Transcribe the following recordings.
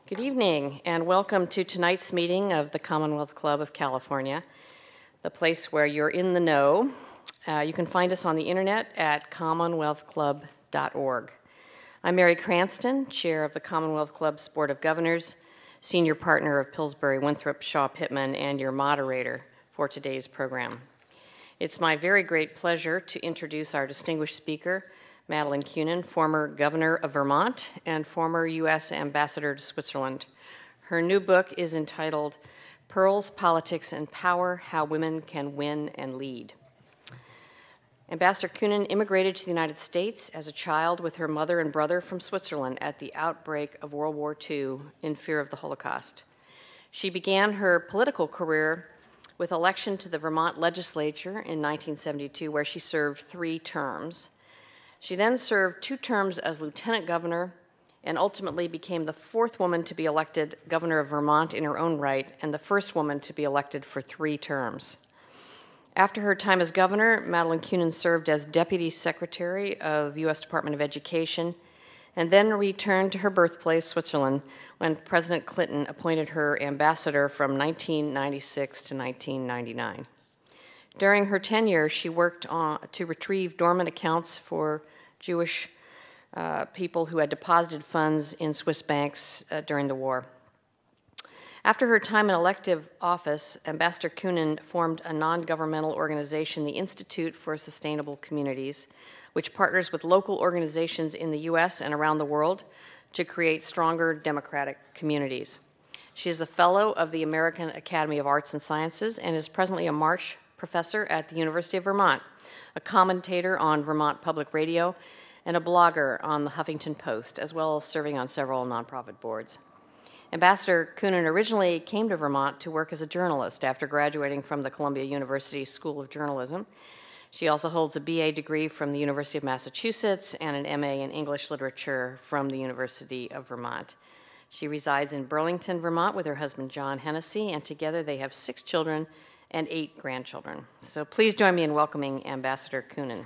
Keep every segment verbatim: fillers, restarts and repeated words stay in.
Good evening, and welcome to tonight's meeting of the Commonwealth Club of California, the place where you're in the know. Uh, you can find us on the internet at commonwealth club dot org. I'm Mary Cranston, chair of the Commonwealth Club's Board of Governors, senior partner of Pillsbury Winthrop Shaw Pittman, and your moderator for today's program. It's my very great pleasure to introduce our distinguished speaker, Madeleine Kunin, former governor of Vermont and former U S ambassador to Switzerland. Her new book is entitled Pearls, Politics, and Power: How Women Can Win and Lead. Ambassador Kunin immigrated to the United States as a child with her mother and brother from Switzerland at the outbreak of World War Two in fear of the Holocaust. She began her political career with election to the Vermont legislature in nineteen seventy-two, where she served three terms. She then served two terms as lieutenant governor and ultimately became the fourth woman to be elected governor of Vermont in her own right and the first woman to be elected for three terms. After her time as governor, Madeleine Kunin served as deputy secretary of U S Department of Education and then returned to her birthplace, Switzerland, when President Clinton appointed her ambassador from nineteen ninety-six to nineteen ninety-nine. During her tenure, she worked on, to retrieve dormant accounts for Jewish uh, people who had deposited funds in Swiss banks uh, during the war. After her time in elective office, Ambassador Kunin formed a non-governmental organization, the Institute for Sustainable Communities, which partners with local organizations in the U S and around the world to create stronger democratic communities. She is a fellow of the American Academy of Arts and Sciences and is presently a March professor at the University of Vermont, a commentator on Vermont Public Radio, and a blogger on the Huffington Post, as well as serving on several nonprofit boards. Ambassador Kunin originally came to Vermont to work as a journalist after graduating from the Columbia University School of Journalism. She also holds a B A degree from the University of Massachusetts and an M A in English Literature from the University of Vermont. She resides in Burlington, Vermont with her husband, John Hennessy, and together they have six children and eight grandchildren. So please join me in welcoming Ambassador Kunin.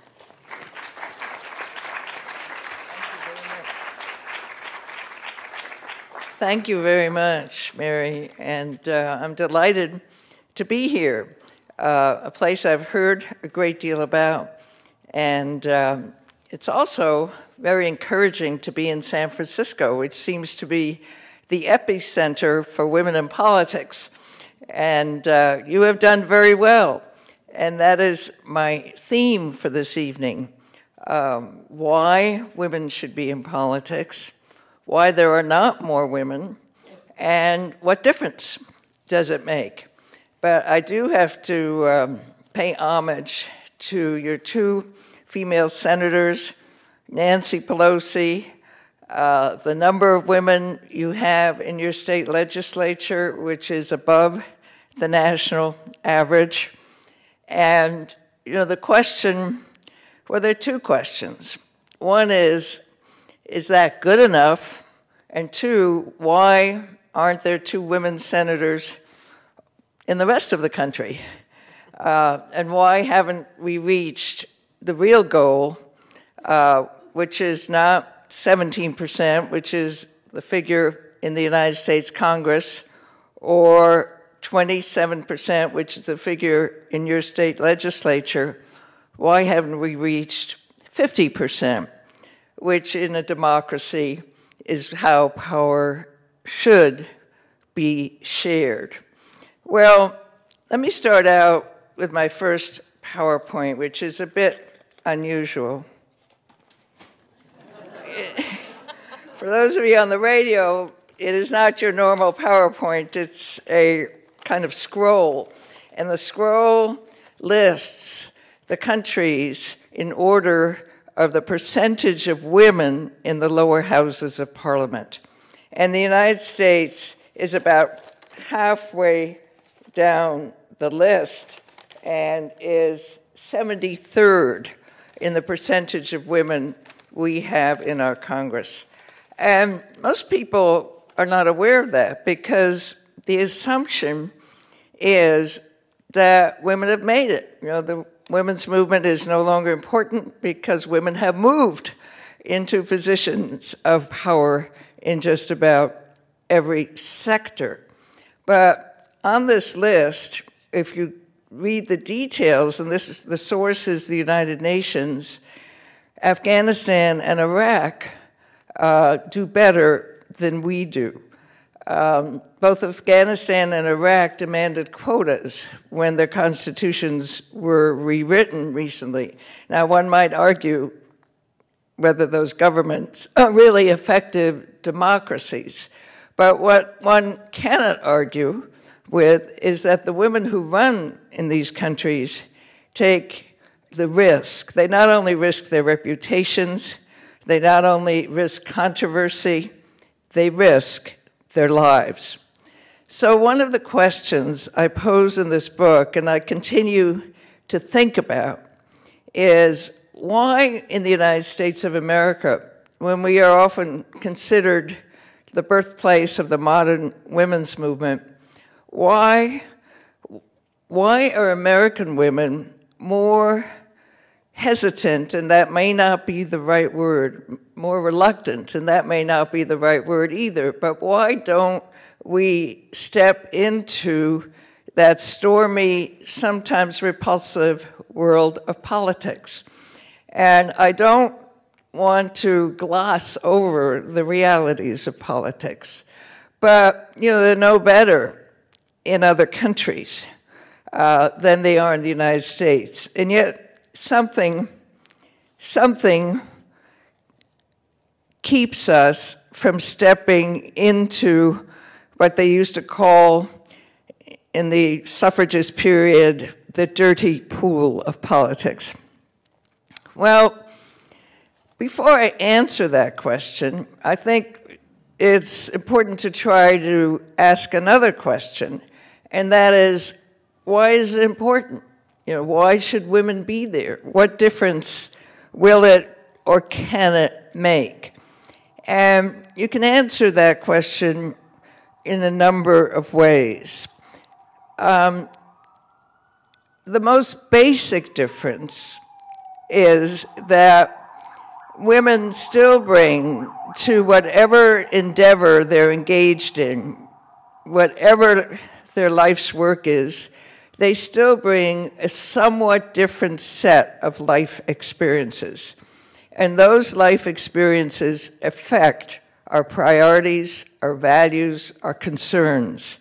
Thank you very much, Mary, and uh, I'm delighted to be here, uh, a place I've heard a great deal about, and uh, it's also very encouraging to be in San Francisco, which seems to be the epicenter for women in politics. And uh, you have done very well, and that is my theme for this evening. Um, why women should be in politics, why there are not more women, and what difference does it make? But I do have to um, pay homage to your two female senators, Nancy Pelosi, uh, the number of women you have in your state legislature, which is above the national average. And, you know, the question, well, there are two questions. One is, is that good enough? And two, why aren't there two women senators in the rest of the country? Uh, and why haven't we reached the real goal, uh, which is not seventeen percent, which is the figure in the United States Congress, or twenty-seven percent, which is the figure in your state legislature? Why haven't we reached fifty percent, which in a democracy is how power should be shared? Well, let me start out with my first PowerPoint, which is a bit unusual. For those of you on the radio, it is not your normal PowerPoint. It's a kind of scroll, and the scroll lists the countries in order of the percentage of women in the lower houses of parliament. And the United States is about halfway down the list and is seventy-third in the percentage of women we have in our Congress. And most people are not aware of that because the assumption is that women have made it. You know, the women's movement is no longer important because women have moved into positions of power in just about every sector. But on this list, if you read the details, and this is the source is the United Nations, Afghanistan and Iraq uh, do better than we do. Um, both Afghanistan and Iraq demanded quotas when their constitutions were rewritten recently. Now, one might argue whether those governments are really effective democracies. But what one cannot argue with is that the women who run in these countries take the risk. They not only risk their reputations, they not only risk controversy, they risk their lives. So one of the questions I pose in this book, and I continue to think about, is why in the United States of America, when we are often considered the birthplace of the modern women's movement, why, why are American women more hesitant, and that may not be the right word, more reluctant, and that may not be the right word either, but why don't we step into that stormy, sometimes repulsive world of politics? And I don't want to gloss over the realities of politics, but you know, they're no better in other countries uh, than they are in the United States. And yet, Something, something keeps us from stepping into what they used to call, in the suffragist period, the dirty pool of politics. Well, before I answer that question, I think it's important to try to ask another question, and that is, why is it important? You know, why should women be there? What difference will it or can it make? And you can answer that question in a number of ways. Um, the most basic difference is that women still bring to whatever endeavor they're engaged in, whatever their life's work is, they still bring a somewhat different set of life experiences. And those life experiences affect our priorities, our values, our concerns.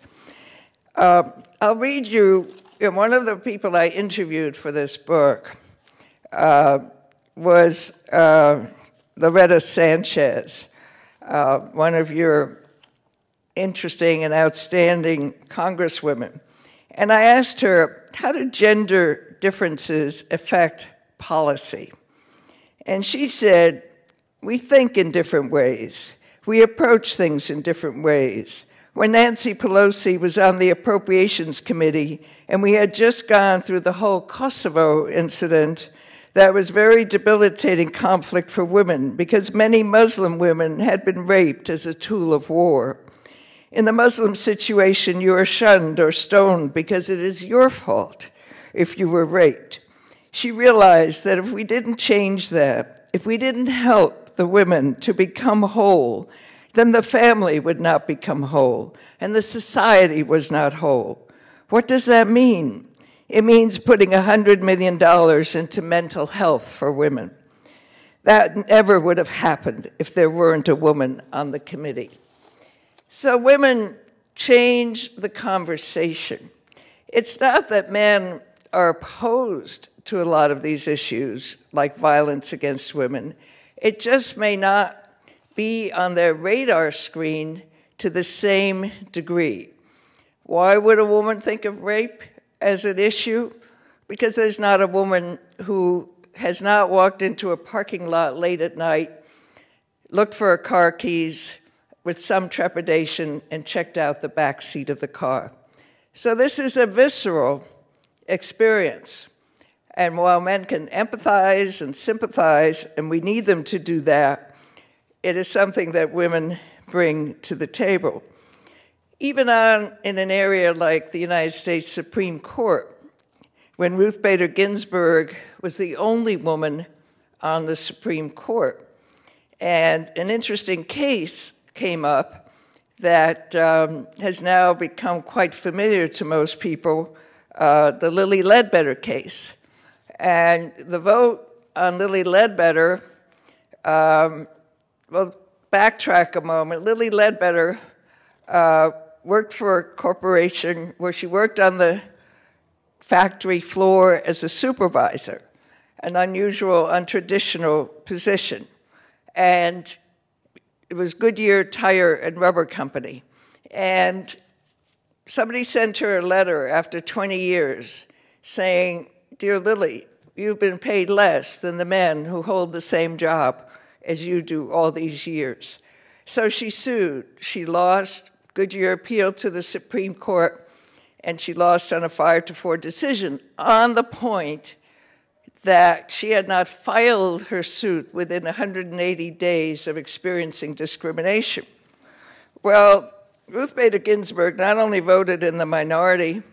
Uh, I'll read you, you know, one of the people I interviewed for this book uh, was uh, Loretta Sanchez, uh, one of your interesting and outstanding congresswomen. And I asked her, how do gender differences affect policy? And she said, we think in different ways. We approach things in different ways. When Nancy Pelosi was on the Appropriations Committee, and we had just gone through the whole Kosovo incident, that was very debilitating conflict for women because many Muslim women had been raped as a tool of war. In the Muslim situation, you are shunned or stoned because it is your fault if you were raped. She realized that if we didn't change that, if we didn't help the women to become whole, then the family would not become whole, and the society was not whole. What does that mean? It means putting one hundred million dollars into mental health for women. That never would have happened if there weren't a woman on the committee. So women change the conversation. It's not that men are opposed to a lot of these issues, like violence against women. It just may not be on their radar screen to the same degree. Why would a woman think of rape as an issue? Because there's not a woman who has not walked into a parking lot late at night, looked for her car keys, with some trepidation and checked out the back seat of the car. So this is a visceral experience. And while men can empathize and sympathize, and we need them to do that, it is something that women bring to the table. Even on, in an area like the United States Supreme Court, when Ruth Bader Ginsburg was the only woman on the Supreme Court. And an interesting case came up that um, has now become quite familiar to most people, uh, the Lilly Ledbetter case. And the vote on Lilly Ledbetter, um, well, backtrack a moment. Lilly Ledbetter uh, worked for a corporation where she worked on the factory floor as a supervisor, an unusual, untraditional position. And it was Goodyear Tire and Rubber Company. And somebody sent her a letter after twenty years saying, "Dear Lilly, you've been paid less than the men who hold the same job as you do all these years." So she sued. She lost. Goodyear appealed to the Supreme Court, and she lost on a five to four decision on the point that she had not filed her suit within one hundred eighty days of experiencing discrimination. Well, Ruth Bader Ginsburg not only voted in the minority,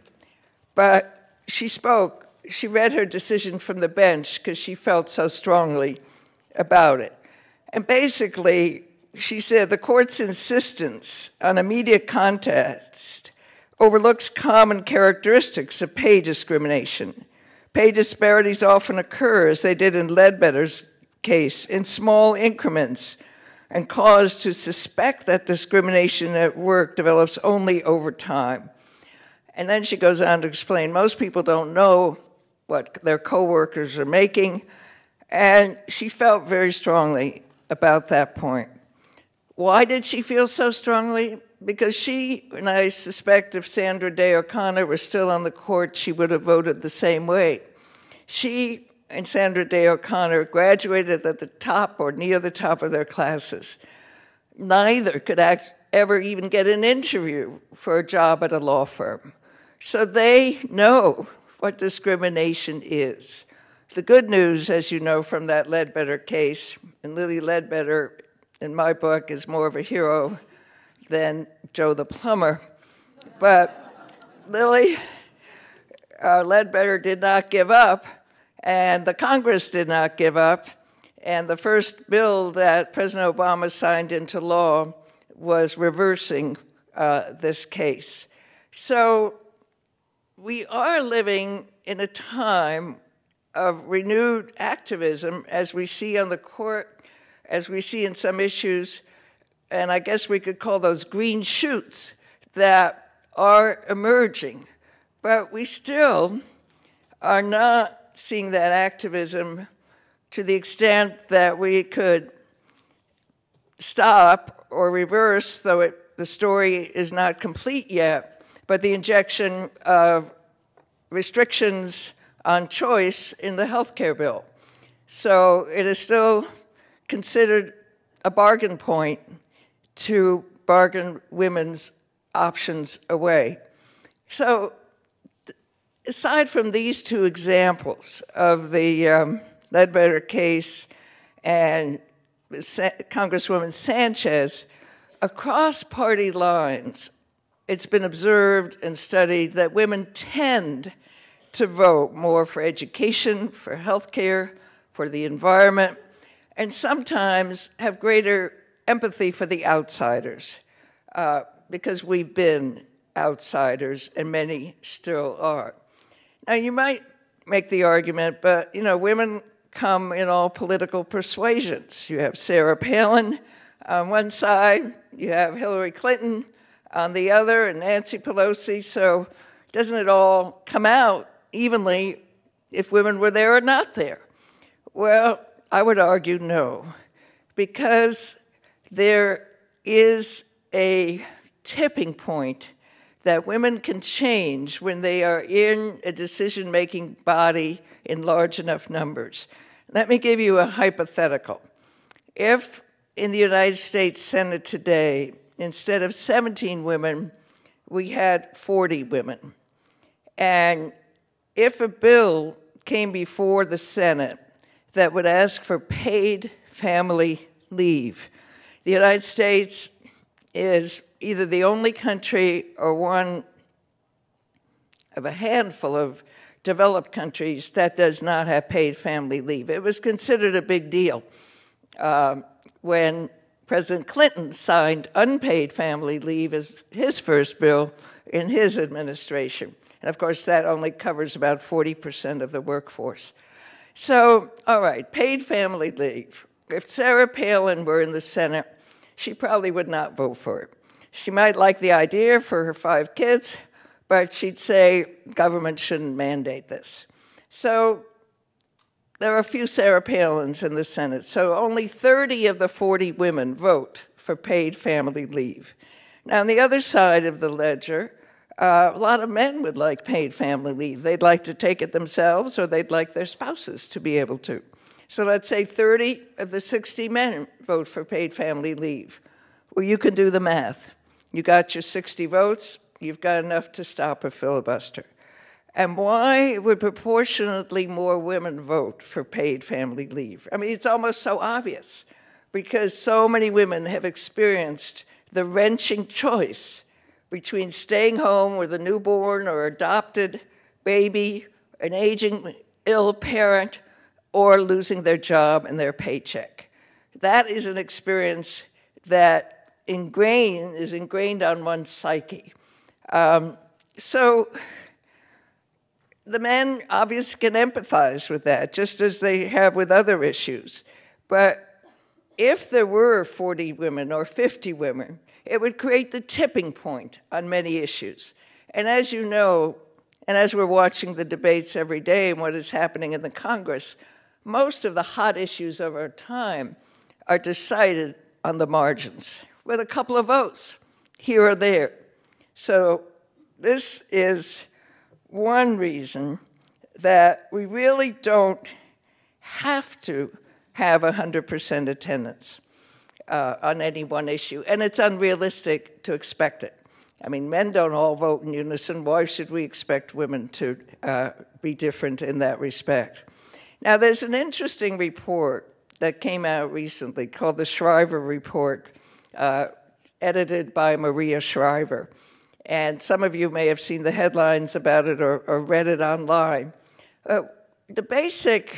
but she spoke. She read her decision from the bench because she felt so strongly about it. And basically, she said the court's insistence on immediate contest overlooks common characteristics of pay discrimination. Pay disparities often occur, as they did in Ledbetter's case, in small increments, and cause to suspect that discrimination at work develops only over time. And then she goes on to explain, most people don't know what their coworkers are making, and she felt very strongly about that point. Why did she feel so strongly? Because she, and I suspect if Sandra Day O'Connor were still on the court, she would have voted the same way. She and Sandra Day O'Connor graduated at the top or near the top of their classes. Neither could act, ever even get an interview for a job at a law firm. So they know what discrimination is. The good news, as you know from that Ledbetter case, and Lilly Ledbetter, in my book, is more of a hero than Joe the plumber. But Lilly uh, Ledbetter did not give up, and the Congress did not give up, and the first bill that President Obama signed into law was reversing uh, this case. So we are living in a time of renewed activism, as we see on the court, as we see in some issues, and I guess we could call those green shoots that are emerging. But we still are not seeing that activism to the extent that we could stop or reverse, though it, the story is not complete yet, but the injection of restrictions on choice in the health care bill. So it is still considered a bargain point to bargain women's options away. So aside from these two examples of the um, Ledbetter case and Sa- Congresswoman Sanchez, across party lines, it's been observed and studied that women tend to vote more for education, for health care, for the environment, and sometimes have greater empathy for the outsiders, uh, because we've been outsiders, and many still are. Now, you might make the argument, but, you know, women come in all political persuasions. You have Sarah Palin on one side, you have Hillary Clinton on the other, and Nancy Pelosi, so doesn't it all come out evenly if women were there or not there? Well, I would argue no, because there is a tipping point that women can change when they are in a decision-making body in large enough numbers. Let me give you a hypothetical. If in the United States Senate today, instead of seventeen women, we had forty women, and if a bill came before the Senate that would ask for paid family leave, the United States is either the only country or one of a handful of developed countries that does not have paid family leave. It was considered a big deal uh, when President Clinton signed unpaid family leave as his first bill in his administration. And of course, that only covers about forty percent of the workforce. So, all right, paid family leave. If Sarah Palin were in the Senate, she probably would not vote for it. She might like the idea for her five kids, but she'd say government shouldn't mandate this. So there are a few Sarah Palins in the Senate, so only thirty of the forty women vote for paid family leave. Now, on the other side of the ledger, uh, a lot of men would like paid family leave. They'd like to take it themselves, or they'd like their spouses to be able to. So let's say thirty of the sixty men vote for paid family leave. Well, you can do the math. You got your sixty votes, you've got enough to stop a filibuster. And why would proportionately more women vote for paid family leave? I mean, it's almost so obvious, because so many women have experienced the wrenching choice between staying home with a newborn or adopted baby, an aging ill parent, or losing their job and their paycheck. That is an experience that ingrained, is ingrained on one's psyche. Um, so the men obviously can empathize with that, just as they have with other issues. But if there were forty women or fifty women, it would create the tipping point on many issues. And as you know, and as we're watching the debates every day and what is happening in the Congress, most of the hot issues of our time are decided on the margins, with a couple of votes here or there. So this is one reason that we really don't have to have one hundred percent attendance uh, on any one issue, and it's unrealistic to expect it. I mean, men don't all vote in unison. Why should we expect women to uh, be different in that respect? Now, there's an interesting report that came out recently called the Shriver Report, uh, edited by Maria Shriver. And some of you may have seen the headlines about it or, or read it online. Uh, the basic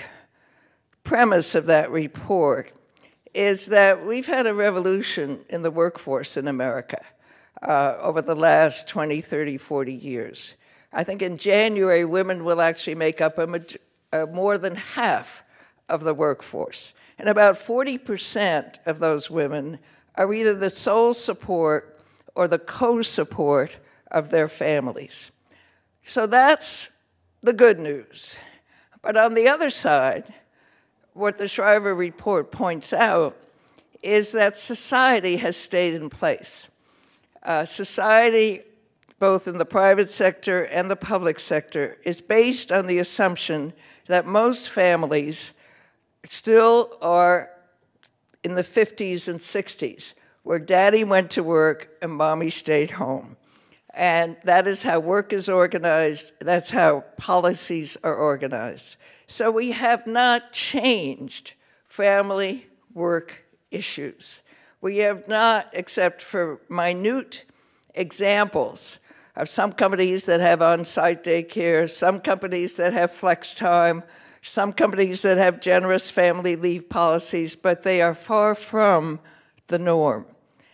premise of that report is that we've had a revolution in the workforce in America uh, over the last twenty, thirty, forty years. I think in January, women will actually make up a, uh, more than half of the workforce. And about forty percent of those women are either the sole support or the co-support of their families. So that's the good news. But on the other side, what the Shriver Report points out is that society has stayed in place. Uh, society, both in the private sector and the public sector, is based on the assumption that most families still are in the fifties and sixties, where daddy went to work and mommy stayed home. And that is how work is organized. That's how policies are organized. So we have not changed family work issues. We have not, except for minute examples of some companies that have on-site daycare, some companies that have flex time, some companies that have generous family leave policies, but they are far from the norm.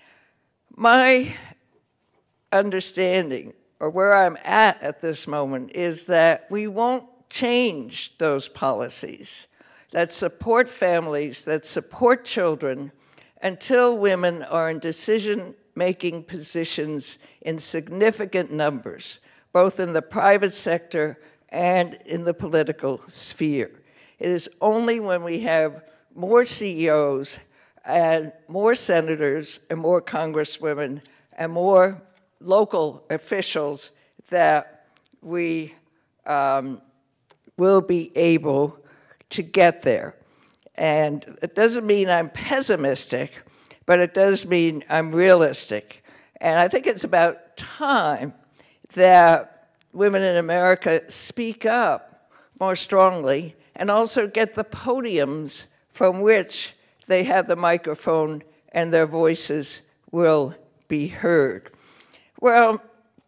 My understanding, or where I'm at at this moment, is that we won't change those policies that support families, that support children, until women are in decision-making positions in significant numbers, both in the private sector and in the political sphere. It is only when we have more C E Os and more senators and more congresswomen and more local officials that we um, will be able to get there. And it doesn't mean I'm pessimistic, but it does mean I'm realistic. And I think it's about time that women in America speak up more strongly and also get the podiums from which they have the microphone and their voices will be heard. Well,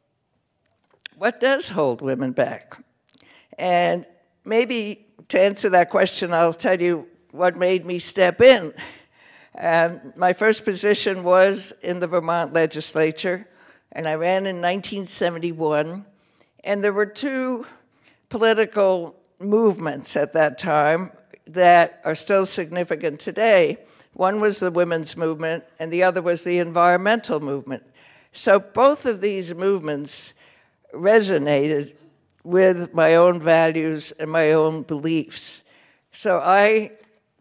what does hold women back? And maybe to answer that question, I'll tell you what made me step in Um, my first position was in the Vermont legislature, and I ran in nineteen seventy-one. And there were two political movements at that time that are still significant today. One was the women's movement, and the other was the environmental movement. So both of these movements resonated with my own values and my own beliefs. So I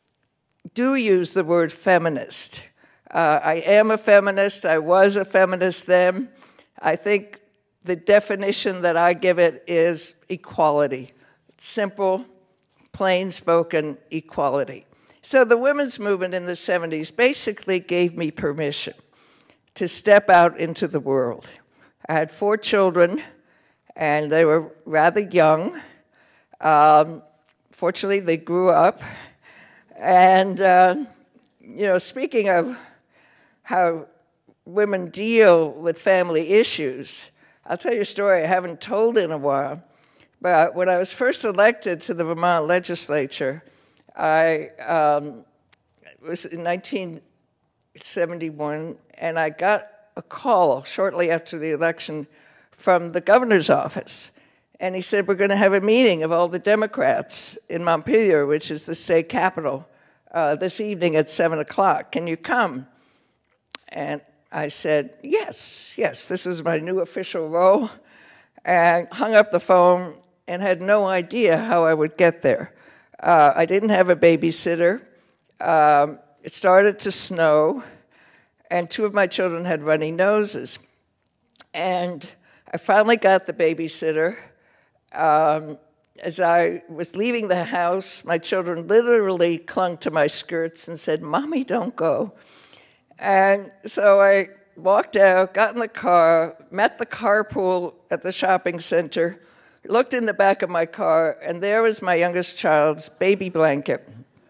do use the word feminist. Uh, I am a feminist. I was a feminist then. I think the definition that I give it is equality. Simple, plain-spoken equality. So the women's movement in the seventies basically gave me permission to step out into the world. I had four children, and they were rather young. Um, fortunately, they grew up. And, uh, you know, speaking of how women deal with family issues, I'll tell you a story I haven't told in a while. But when I was first elected to the Vermont legislature, I um, it was in nineteen seventy-one, and I got a call shortly after the election from the governor's office. And he said, we're going to have a meeting of all the Democrats in Montpelier, which is the state capital, uh, this evening at seven o'clock. Can you come? And I said, yes, yes, this is my new official role, and hung up the phone and had no idea how I would get there. Uh, I didn't have a babysitter. Um, it started to snow, and two of my children had runny noses. And I finally got the babysitter. Um, as I was leaving the house, my children literally clung to my skirts and said, Mommy, don't go. And so I walked out, got in the car, met the carpool at the shopping center, looked in the back of my car, and there was my youngest child's baby blanket.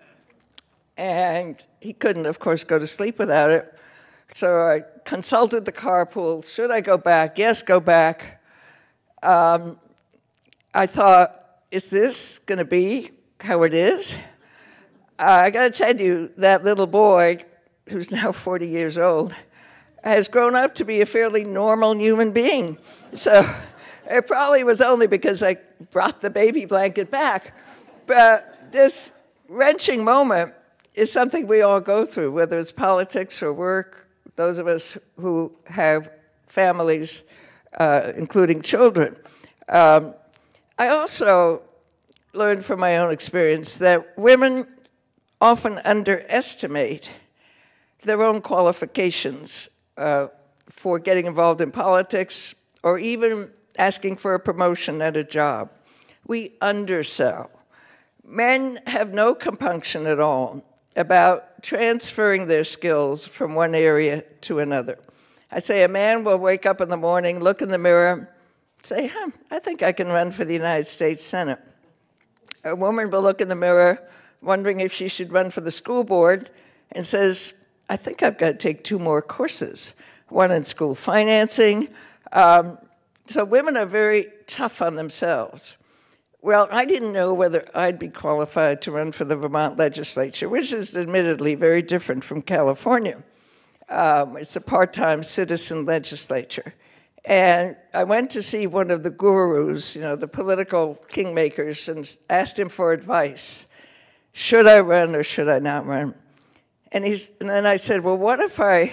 And he couldn't, of course, go to sleep without it. So I consulted the carpool. Should I go back? Yes, go back. Um, I thought, is this going to be how it is? Uh, I got to tell you, that little boy, who's now forty years old, has grown up to be a fairly normal human being. So it probably was only because I brought the baby blanket back. But this wrenching moment is something we all go through, whether it's politics or work, those of us who have families, uh, including children. Um, I also learned from my own experience that women often underestimate their own qualifications uh, for getting involved in politics or even asking for a promotion at a job. We undersell. Men have no compunction at all about transferring their skills from one area to another. I say a man will wake up in the morning, look in the mirror, say, huh, I think I can run for the United States Senate. A woman will look in the mirror, wondering if she should run for the school board, and says, I think I've got to take two more courses, one in school financing. Um, so women are very tough on themselves. Well, I didn't know whether I'd be qualified to run for the Vermont legislature, which is admittedly very different from California. Um, it's a part-time citizen legislature. And I went to see one of the gurus, you know, the political kingmakers, and asked him for advice. Should I run or should I not run? And, he's, and then I said, well, what if I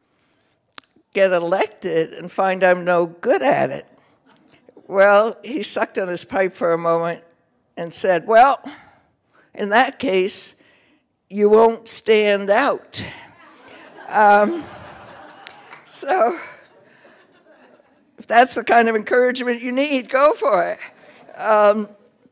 get elected and find I'm no good at it? Well, he sucked on his pipe for a moment and said, well, in that case, you won't stand out. um, so if that's the kind of encouragement you need, go for it. Um,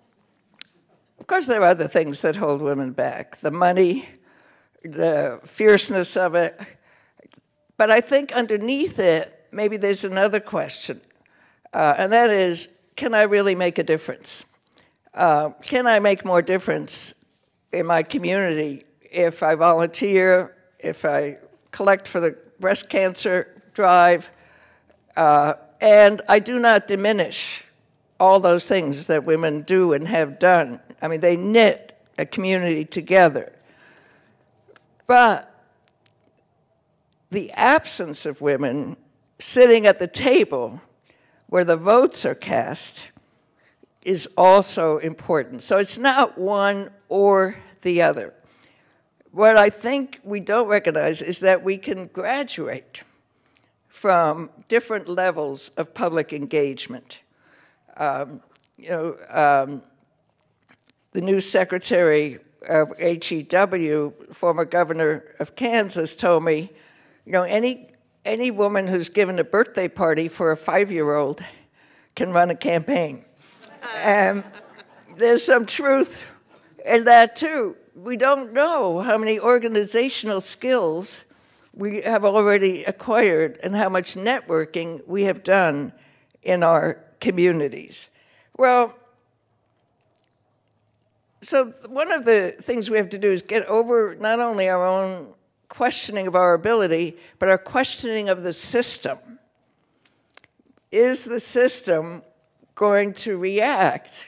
of course, there are other things that hold women back. The money, the fierceness of it. But I think underneath it, maybe there's another question. Uh, and that is, can I really make a difference? Uh, can I make more difference in my community if I volunteer, if I collect for the breast cancer drive? Uh, and I do not diminish all those things that women do and have done. I mean, they knit a community together. But the absence of women sitting at the table where the votes are cast is also important. So it's not one or the other. What I think we don't recognize is that we can graduate from different levels of public engagement. Um, you know, um, the new secretary of H E W, former governor of Kansas, told me, you know, any, any woman who's given a birthday party for a five-year-old can run a campaign. And there's some truth in that, too. We don't know how many organizational skills we have already acquired and how much networking we have done in our communities. Well, so one of the things we have to do is get over not only our own questioning of our ability, but our questioning of the system. Is the system going to react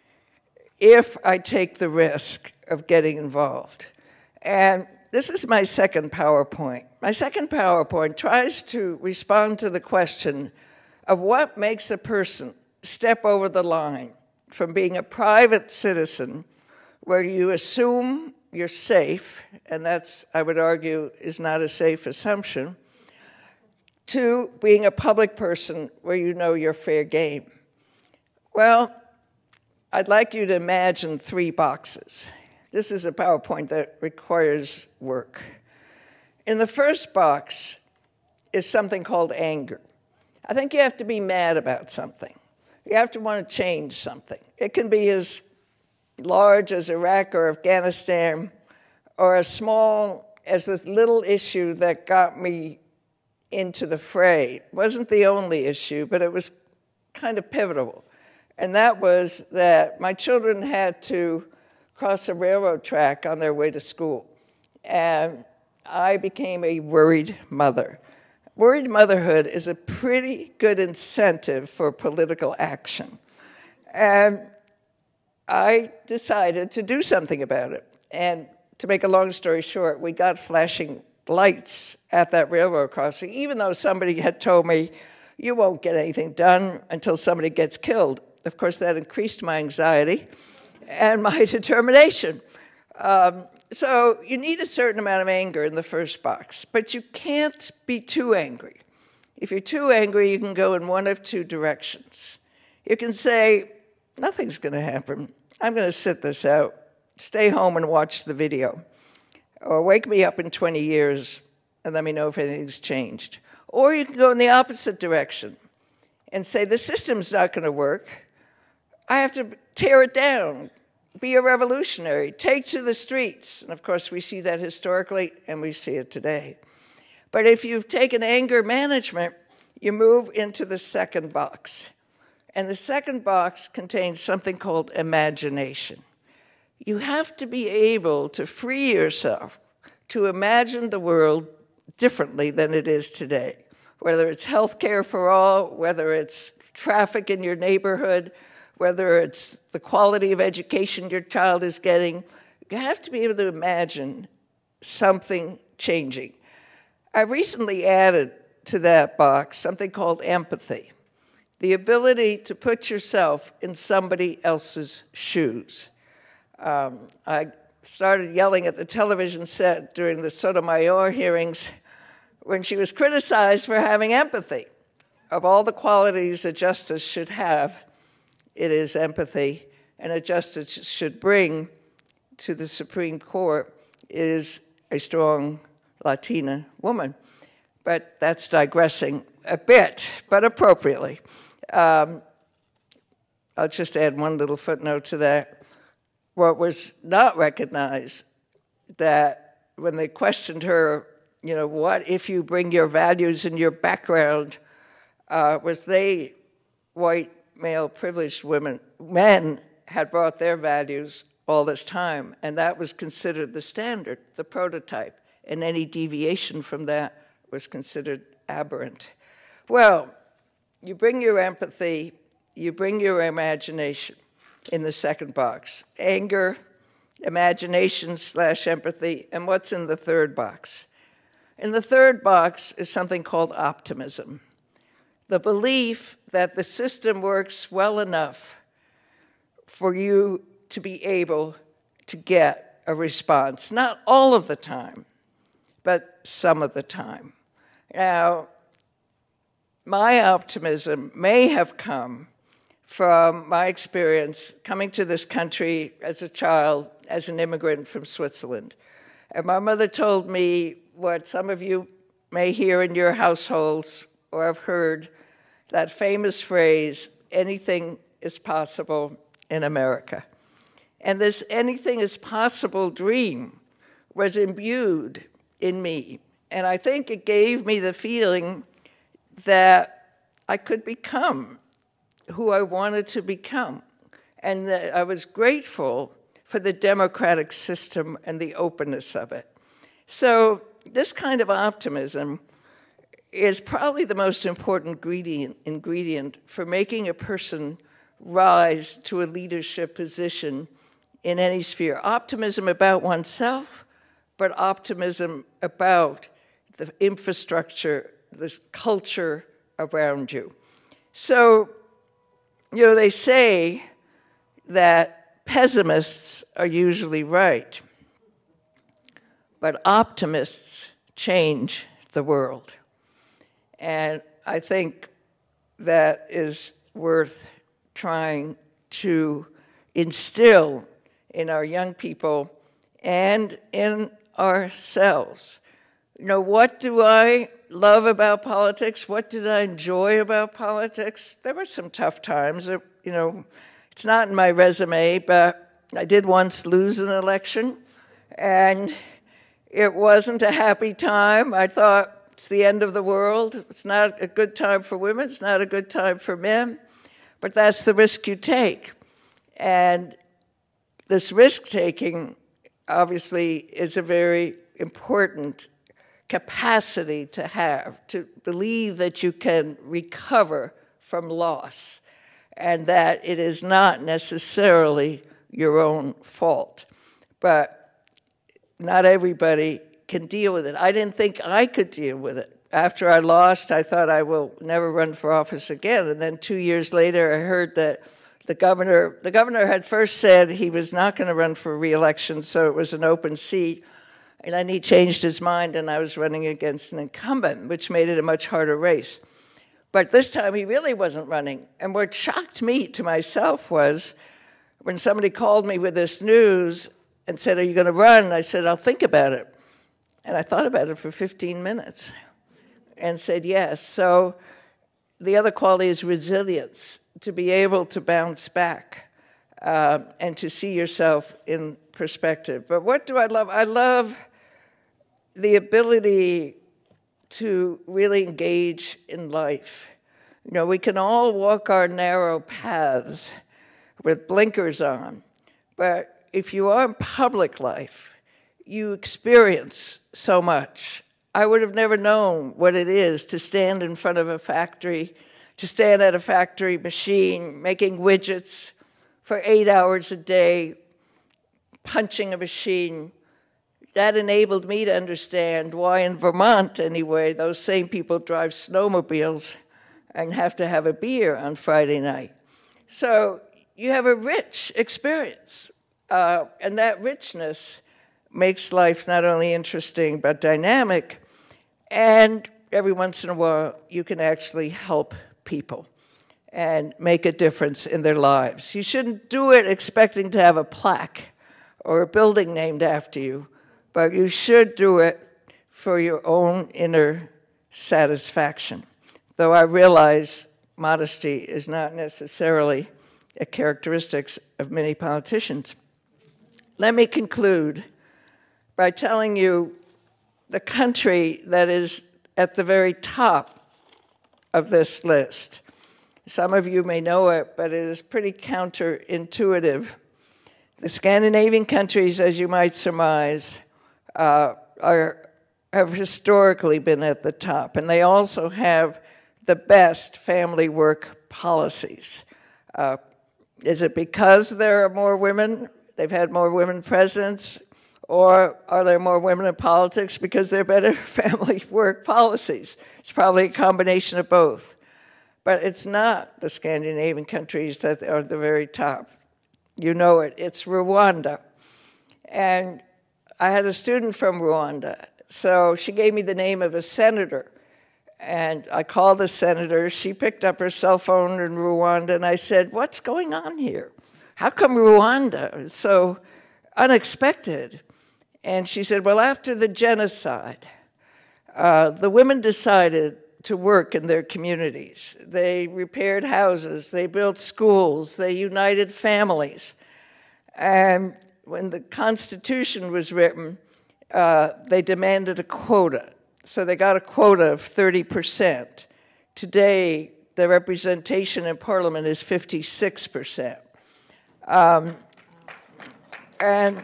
if I take the risk of getting involved? And this is my second PowerPoint. My second PowerPoint tries to respond to the question of what makes a person step over the line from being a private citizen where you assume you're safe, and that's, I would argue, is not a safe assumption, to being a public person where you know you're fair game. Well, I'd like you to imagine three boxes. This is a PowerPoint that requires work. In the first box is something called anger. I think you have to be mad about something. You have to want to change something. It can be as large as Iraq or Afghanistan, or as small as this little issue that got me into the fray. It wasn't the only issue, but it was kind of pivotal. And that was that my children had to cross a railroad track on their way to school. And I became a worried mother. Worried motherhood is a pretty good incentive for political action. And I decided to do something about it. And to make a long story short, we got flashing lights at that railroad crossing, even though somebody had told me, you won't get anything done until somebody gets killed. Of course, that increased my anxiety and my determination. Um, so you need a certain amount of anger in the first box, but you can't be too angry. If you're too angry, you can go in one of two directions. You can say, nothing's going to happen. I'm going to sit this out, stay home and watch the video, or wake me up in twenty years and let me know if anything's changed. Or you can go in the opposite direction and say, the system's not going to work. I have to tear it down, be a revolutionary, take to the streets. And of course, we see that historically, and we see it today. But if you've taken anger management, you move into the second box. And the second box contains something called imagination. You have to be able to free yourself to imagine the world differently than it is today, whether it's health care for all, whether it's traffic in your neighborhood, whether it's the quality of education your child is getting. You have to be able to imagine something changing. I recently added to that box something called empathy, the ability to put yourself in somebody else's shoes. Um, I started yelling at the television set during the Sotomayor hearings when she was criticized for having empathy. Of all the qualities a justice should have, it is empathy, and a justice should bring to the Supreme Court is a strong Latina woman. But that's digressing a bit, but appropriately. Um, I'll just add one little footnote to that. What was not recognized, that when they questioned her, you know, what if you bring your values and your background, uh, was they, white, male, privileged women, men had brought their values all this time, and that was considered the standard, the prototype, and any deviation from that was considered aberrant. Well, you bring your empathy, you bring your imagination in the second box. Anger, imagination slash empathy, and what's in the third box? And the third box is something called optimism, the belief that the system works well enough for you to be able to get a response, not all of the time, but some of the time. Now, my optimism may have come from my experience coming to this country as a child, as an immigrant from Switzerland. And my mother told me what some of you may hear in your households or have heard, that famous phrase, anything is possible in America. And this anything is possible dream was imbued in me. And I think it gave me the feeling that I could become who I wanted to become, and that I was grateful for the democratic system and the openness of it. So this kind of optimism is probably the most important ingredient, ingredient for making a person rise to a leadership position in any sphere. Optimism about oneself, but optimism about the infrastructure, this culture around you. So, you know, they say that pessimists are usually right, but optimists change the world. And I think that is worth trying to instill in our young people and in ourselves. You know, what do I love about politics? What did I enjoy about politics? There were some tough times. You know, it's not in my resume, but I did once lose an election, and it wasn't a happy time. I thought it's the end of the world. It's not a good time for women. It's not a good time for men. But that's the risk you take. And this risk-taking, obviously, is a very important capacity to have, to believe that you can recover from loss and that it is not necessarily your own fault. But not everybody can deal with it. I didn't think I could deal with it. After I lost, I thought I will never run for office again. And then two years later, I heard that the governor, the governor had first said he was not going to run for re-election, so it was an open seat. And then he changed his mind, and I was running against an incumbent, which made it a much harder race. But this time, he really wasn't running. And what shocked me to myself was when somebody called me with this news and said, "Are you going to run?" I said, "I'll think about it." And I thought about it for fifteen minutes and said yes. So the other quality is resilience, to be able to bounce back uh, and to see yourself in perspective. But what do I love? I love the ability to really engage in life. You know, we can all walk our narrow paths with blinkers on, but if you are in public life, you experience so much. I would have never known what it is to stand in front of a factory, to stand at a factory machine, making widgets for eight hours a day, punching a machine. That enabled me to understand why in Vermont, anyway, those same people drive snowmobiles and have to have a beer on Friday night. So you have a rich experience, uh, and that richness makes life not only interesting but dynamic, and every once in a while you can actually help people and make a difference in their lives. You shouldn't do it expecting to have a plaque or a building named after you, but you should do it for your own inner satisfaction. Though I realize modesty is not necessarily a characteristic of many politicians. Let me conclude by telling you the country that is at the very top of this list. Some of you may know it, but it is pretty counterintuitive. The Scandinavian countries, as you might surmise, uh, are, have historically been at the top, and they also have the best family work policies. Uh, is it because there are more women? They've had more women presidents, Or are there more women in politics because there are better family work policies? It's probably a combination of both. But it's not the Scandinavian countries that are at the very top. You know it. It's Rwanda. And I had a student from Rwanda, so she gave me the name of a senator. And I called the senator. She picked up her cell phone in Rwanda, and I said, what's going on here? How come Rwanda? It's so unexpected. And she said, well, after the genocide, uh, the women decided to work in their communities. They repaired houses, they built schools, they united families. And when the Constitution was written, uh, they demanded a quota. So they got a quota of thirty percent. Today, the representation in Parliament is fifty-six percent. Um, and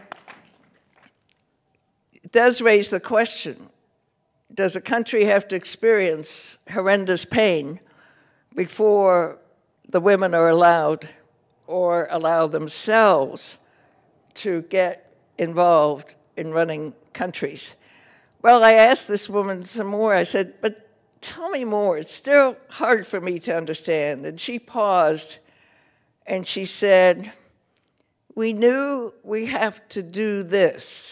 it does raise the question, does a country have to experience horrendous pain before the women are allowed or allow themselves to get involved in running countries? Well, I asked this woman some more. I said, but tell me more. It's still hard for me to understand. And she paused, and she said, we knew we have to do this.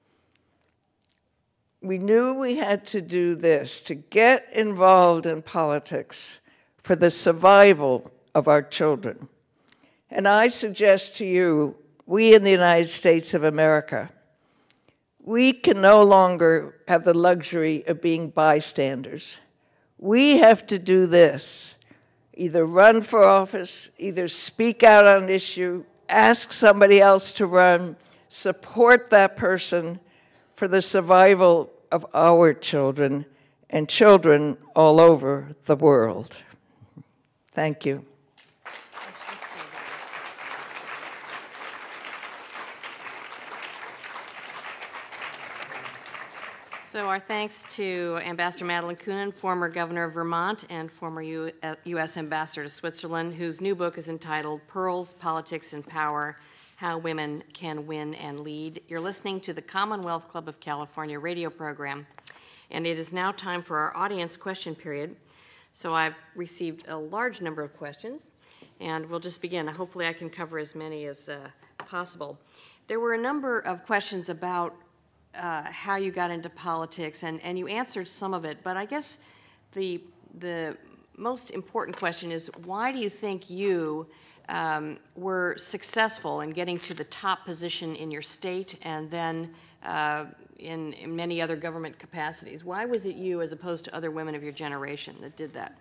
We knew we had to do this to get involved in politics for the survival of our children. And I suggest to you, we in the United States of America, we can no longer have the luxury of being bystanders. We have to do this. Either run for office, either speak out on an issue, ask somebody else to run, support that person for the survival of our children and children all over the world. Thank you. So our thanks to Ambassador Madeleine Kunin, former governor of Vermont and former U S ambassador to Switzerland, whose new book is entitled Pearls, Politics, and Power, How Women Can Win and Lead. You're listening to the Commonwealth Club of California radio program, and it is now time for our audience question period. So I've received a large number of questions, and we'll just begin. Hopefully I can cover as many as uh, possible. There were a number of questions about Uh, how you got into politics, and, and you answered some of it, but I guess the, the most important question is, why do you think you um, were successful in getting to the top position in your state and then uh, in, in many other government capacities? Why was it you, as opposed to other women of your generation, that did that?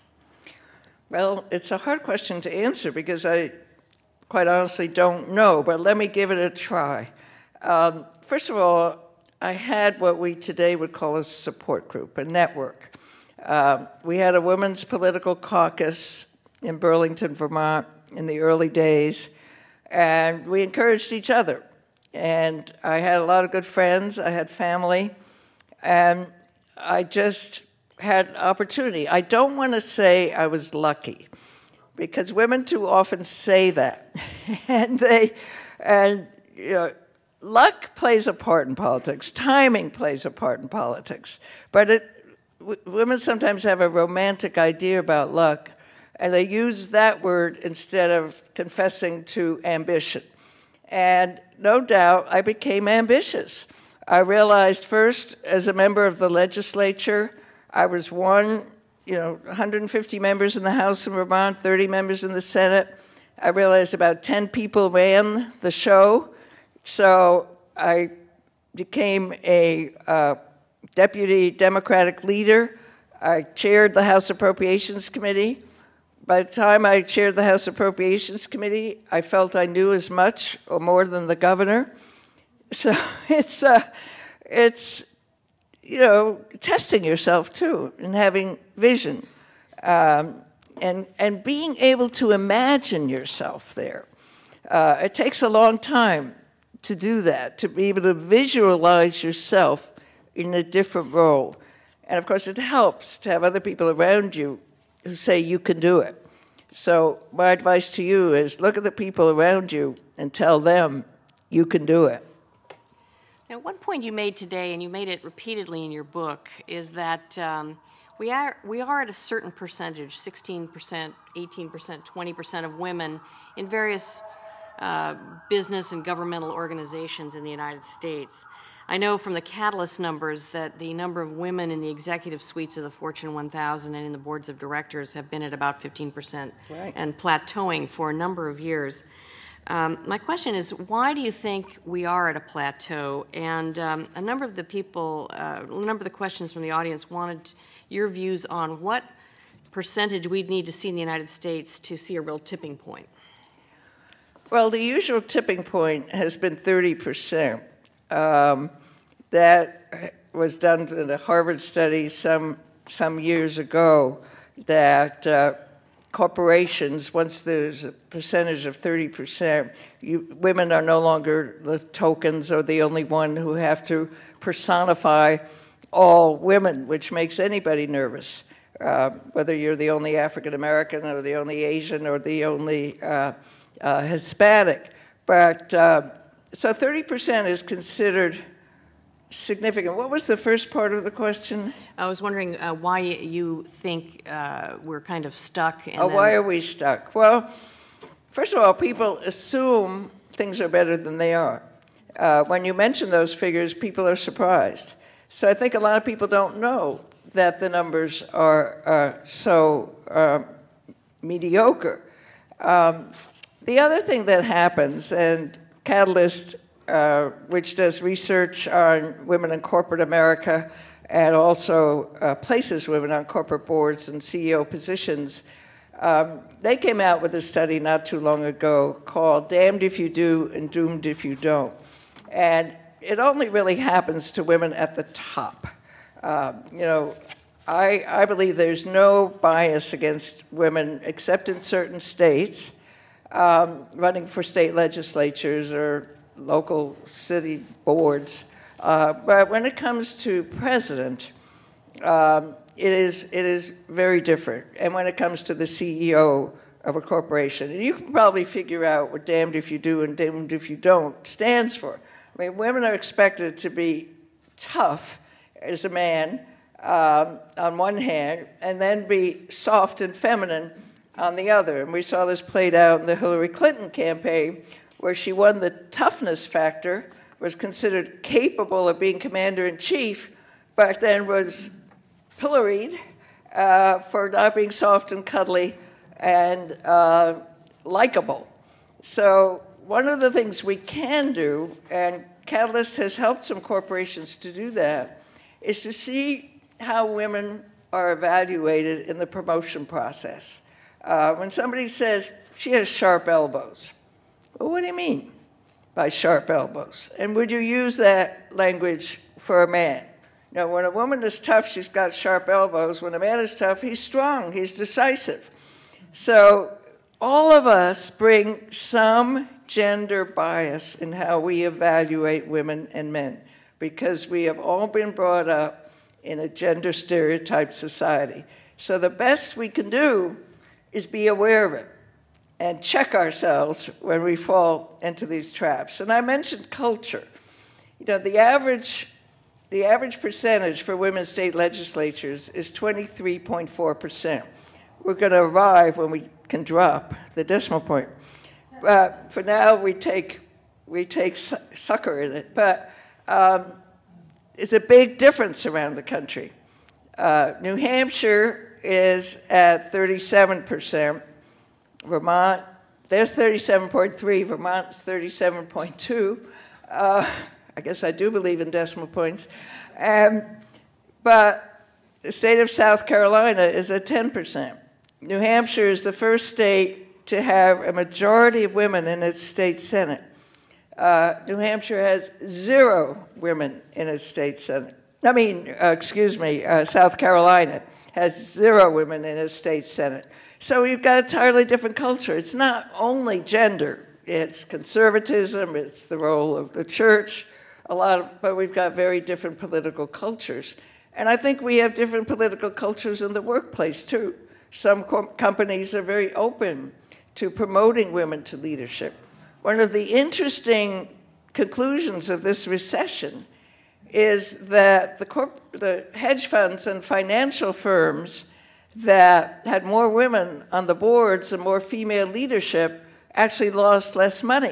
Well, it's a hard question to answer because I quite honestly don't know, but let me give it a try. Um, first of all, I had what we today would call a support group, a network. Uh, we had a women's political caucus in Burlington, Vermont in the early days, and we encouraged each other. And I had a lot of good friends, I had family, and I just had opportunity. I don't want to say I was lucky, because women too often say that. and they, and you know, luck plays a part in politics. Timing plays a part in politics. But it, w women sometimes have a romantic idea about luck, and they use that word instead of confessing to ambition. And no doubt, I became ambitious. I realized first, as a member of the legislature, I was one, you know, one hundred fifty members in the House in Vermont, thirty members in the Senate. I realized about ten people ran the show. So I became a uh, deputy Democratic leader. I chaired the House Appropriations Committee. By the time I chaired the House Appropriations Committee, I felt I knew as much or more than the governor. So it's, uh, it's you know, testing yourself too and having vision um, and, and being able to imagine yourself there. Uh, it takes a long time to do that, to be able to visualize yourself in a different role. And of course, it helps to have other people around you who say you can do it. So my advice to you is look at the people around you and tell them you can do it. Now, one point you made today, and you made it repeatedly in your book, is that um, we are we are at a certain percentage, sixteen percent, eighteen percent, twenty percent of women in various uh, business and governmental organizations in the United States. I know from the Catalyst numbers that the number of women in the executive suites of the Fortune one thousand and in the boards of directors have been at about fifteen percent, right, and plateauing for a number of years. Um, my question is, why do you think we are at a plateau? And um, a number of the people, uh, a number of the questions from the audience wanted your views on what percentage we'd need to see in the United States to see a real tipping point. Well, the usual tipping point has been thirty percent. Um, that was done in a Harvard study some, some years ago, that uh, corporations, once there's a percentage of thirty percent, you, women are no longer the tokens or the only one who have to personify all women, which makes anybody nervous, uh, whether you're the only African American or the only Asian or the only uh, uh, Hispanic. But uh, so thirty percent is considered significant. What was the first part of the question? I was wondering uh, why you think uh, we're kind of stuck. And oh, then... why are we stuck? Well, first of all, people assume things are better than they are. Uh, when you mention those figures, people are surprised. So I think a lot of people don't know that the numbers are uh, so uh, mediocre. Um, the other thing that happens, and Catalyst, uh, which does research on women in corporate America and also uh, places women on corporate boards and C E O positions, um, they came out with a study not too long ago called Damned If You Do and Doomed If You Don't. And it only really happens to women at the top. Uh, you know, I, I believe there's no bias against women except in certain states. Um, running for state legislatures or local city boards. Uh, but when it comes to president, um, it is, it is very different. And when it comes to the C E O of a corporation, and you can probably figure out what damned if you do and damned if you don't stands for. I mean, women are expected to be tough as a man um, on one hand, and then be soft and feminine on the other. And we saw this played out in the Hillary Clinton campaign, where she won the toughness factor, was considered capable of being commander-in-chief, but then was pilloried uh, for not being soft and cuddly and uh, likable. So one of the things we can do, and Catalyst has helped some corporations to do that, is to see how women are evaluated in the promotion process. Uh, when somebody says, she has sharp elbows, well, what do you mean by sharp elbows? And would you use that language for a man? You know, when a woman is tough, she's got sharp elbows. When a man is tough, he's strong, he's decisive. So all of us bring some gender bias in how we evaluate women and men, because we have all been brought up in a gender stereotyped society. So the best we can do is be aware of it and check ourselves when we fall into these traps. And I mentioned culture. You know, the average, the average percentage for women's state legislatures is twenty-three point four percent. We're going to arrive when we can drop the decimal point. But for now, we take, we take su succor in it. But um, it's a big difference around the country. Uh, New Hampshire is at thirty-seven percent. Vermont, there's thirty-seven point three, Vermont's thirty-seven point two. Uh, I guess I do believe in decimal points. Um, but the state of South Carolina is at ten percent. New Hampshire is the first state to have a majority of women in its state senate. Uh, New Hampshire has zero women in its state senate. I mean, uh, excuse me, uh, South Carolina has zero women in its state senate. So we've got an entirely different culture. It's not only gender. It's conservatism, it's the role of the church, a lot of, but we've got very different political cultures. And I think we have different political cultures in the workplace, too. Some co companies are very open to promoting women to leadership. One of the interesting conclusions of this recession is that the, corp the hedge funds and financial firms that had more women on the boards and more female leadership actually lost less money.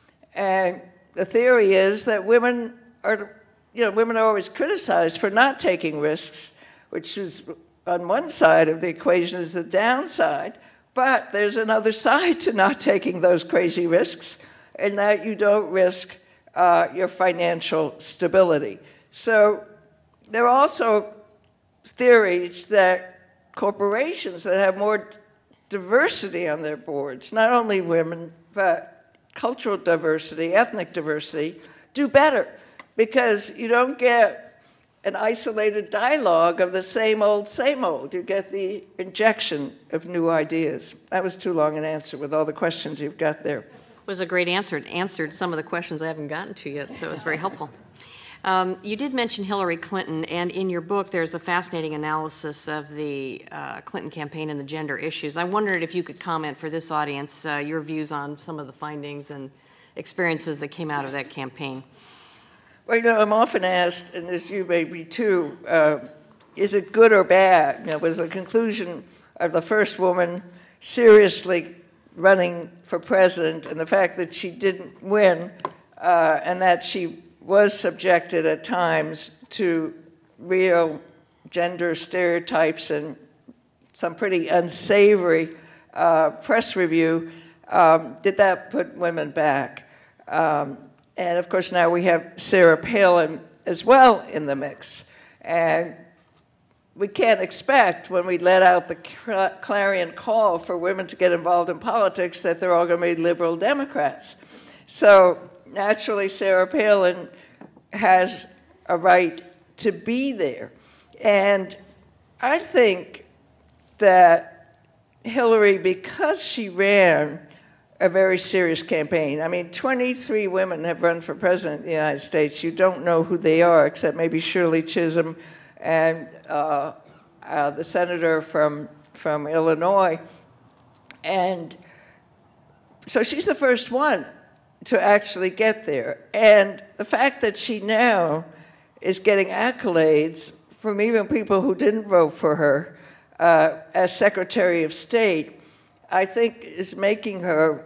And the theory is that women are, you know, women are always criticized for not taking risks, which is on one side of the equation is the downside, but there's another side to not taking those crazy risks, and that you don't risk uh, your financial stability. So there are also theories that corporations that have more diversity on their boards, not only women, but cultural diversity, ethnic diversity, do better because you don't get an isolated dialogue of the same old, same old. You get the injection of new ideas. That was too long an answer with all the questions you've got there. It was a great answer. It answered some of the questions I haven't gotten to yet, so it was very helpful. Um, you did mention Hillary Clinton, and in your book there's a fascinating analysis of the uh, Clinton campaign and the gender issues. I wondered if you could comment for this audience uh, your views on some of the findings and experiences that came out of that campaign. Well, you know, I'm often asked, and as you may be too, uh, is it good or bad? You know, was the conclusion of the first woman seriously running for president and the fact that she didn't win uh, and that she was subjected at times to real gender stereotypes and some pretty unsavory uh, press review, um, did that put women back? Um, and of course now we have Sarah Palin as well in the mix. And we can't expect when we let out the clarion call for women to get involved in politics that they're all going to be liberal Democrats. So naturally, Sarah Palin has a right to be there. And I think that Hillary, because she ran a very serious campaign, I mean, twenty-three women have run for president of the United States. You don't know who they are, except maybe Shirley Chisholm and uh, uh, the senator from, from Illinois. And so she's the first one to actually get there. And the fact that she now is getting accolades from even people who didn't vote for her uh, as Secretary of State, I think is making her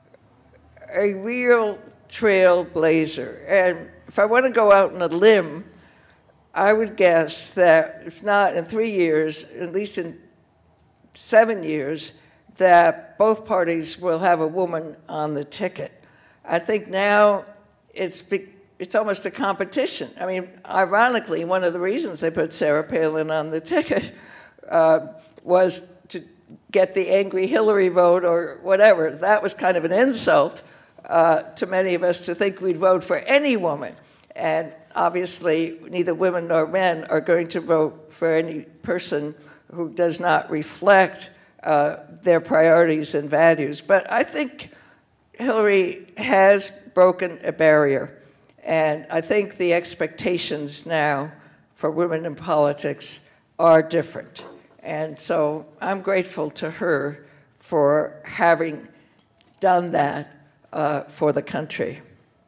a real trailblazer. And if I want to go out on a limb, I would guess that if not in three years, at least in seven years, that both parties will have a woman on the ticket. I think now it's, it's almost a competition. I mean, ironically, one of the reasons they put Sarah Palin on the ticket uh, was to get the angry Hillary vote or whatever. That was kind of an insult uh, to many of us to think we'd vote for any woman. And obviously, neither women nor men are going to vote for any person who does not reflect uh, their priorities and values. But I think Hillary has broken a barrier, and I think the expectations now for women in politics are different. And so I'm grateful to her for having done that uh, for the country.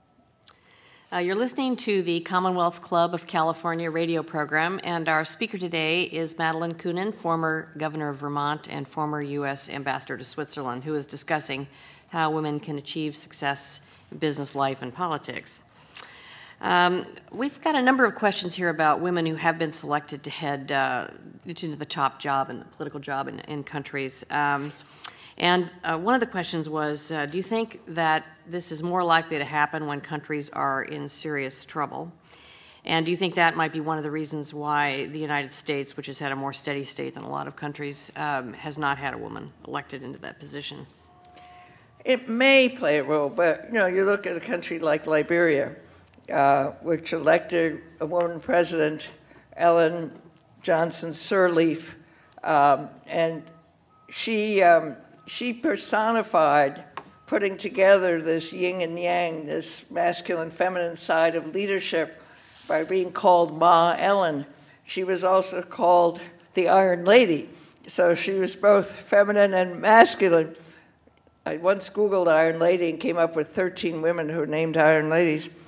Uh, you're listening to the Commonwealth Club of California radio program, and our speaker today is Madeleine Kunin, former governor of Vermont and former U S ambassador to Switzerland, who is discussing how women can achieve success in business life and politics. Um, we've got a number of questions here about women who have been selected to head uh, into the top job and the political job in, in countries. Um, and uh, one of the questions was, uh, do you think that this is more likely to happen when countries are in serious trouble? And do you think that might be one of the reasons why the United States, which has had a more steady state than a lot of countries, um, has not had a woman elected into that position? It may play a role, but you know, you look at a country like Liberia, uh, which elected a woman president, Ellen Johnson Sirleaf, um, and she um, she personified putting together this yin and yang, this masculine, feminine side of leadership by being called Ma Ellen. She was also called the Iron Lady, so she was both feminine and masculine. I once Googled Iron Lady and came up with thirteen women who were named Iron Ladies.